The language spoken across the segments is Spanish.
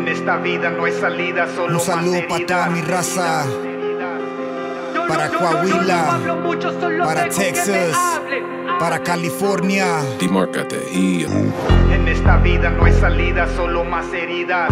En esta vida no hay salida, solo un saludo para toda mi raza, para Coahuila, para Texas, para California. Dimárcate y En esta vida no hay salida, solo más heridas.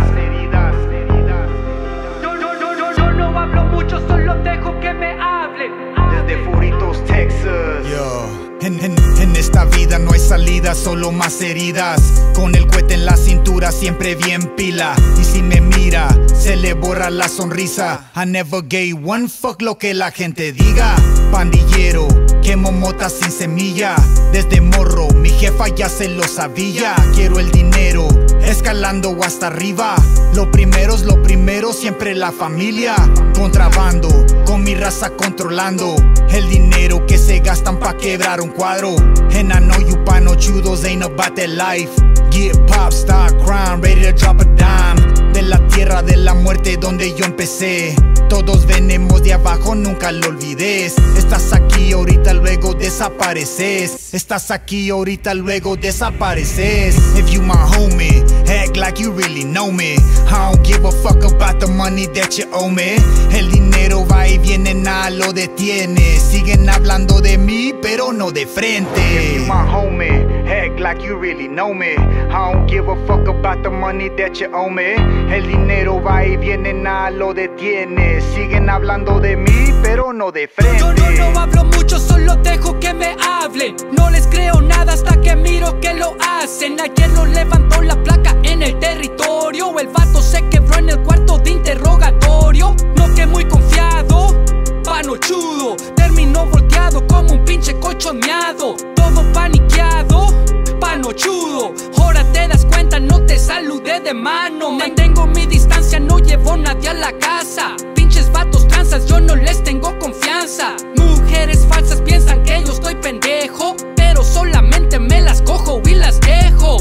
Yo no hablo mucho, solo dejo que me hablen. Desde Furitos, Texas. Yo. En esta vida no hay salida, solo más heridas. Con el cohete en la cintura, siempre bien pila. Y si me mira, se le borra la sonrisa. I never gave one fuck lo que la gente diga. Pandillero, quemo motas sin semilla. Desde morro, mi jefa ya se lo sabía. Quiero el dinero, escalando hasta arriba. Lo primero es lo primero, siempre la familia. Contrabando, con mi raza controlando. El dinero que se gastan pa' quebrar un cuadro. And I know you panochudos ain't about that life. Get pop, start crime, ready to drop a dime. De la tierra de la muerte donde yo empecé. Todos venimos de abajo, nunca lo olvides. Estás aquí, ahorita luego desapareces. Estás aquí, ahorita luego desapareces. If you my homie, act like you really know me. I don't give a fuck about the money that you owe me. El dinero va y viene, nada lo detiene. Siguen hablando de mí, pero no de frente. If you my homie, act like you really know me. I don't give a fuck about the money that you owe me. El dinero va y viene, nada lo detiene. Siguen hablando de mí, pero no de frente. Yo no hablo mucho, solo dejo que me hablen. No les creo nada hasta que miro que lo hacen. Ayer no levantó la placa en el territorio. El vato se quebró en el cuarto de interrogatorio. No, que muy confiado, panochudo. Terminó volteado como un pinche colchoneado. Todo paniqueado, panochudo. Ahora te das cuenta, no te saludé de mano. Mantengo mi distancia, no llevo nadie a la casa. Pinches vatos tranzas, yo no les tengo confianza. Mujeres falsas piensan que yo estoy pendejo, pero solamente me las cojo y las dejo.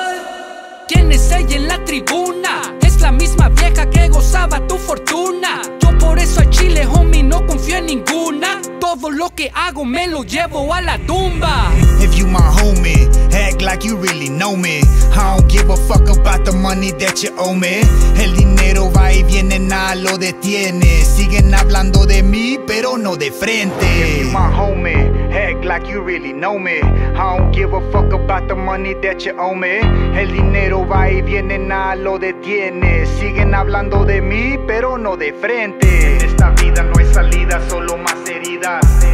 ¿Quién es ella en la tribuna? Es la misma vieja que gozaba tu fortuna. Yo por eso al chile, homie, no confío en ninguna. Todo lo que hago me lo llevo a la tumba. If you my homie, act like you really know me. I don't give a fuck about the money that you owe me. El dinero va y viene, nada lo detiene. Siguen hablando de mí, pero no de frente. If you my homie, act like you really know me. I don't give a fuck about the money that you owe me. El dinero va y viene, nada lo detiene. Siguen hablando de mí, pero no de frente. En esta vida no hay salida, solo más heridas.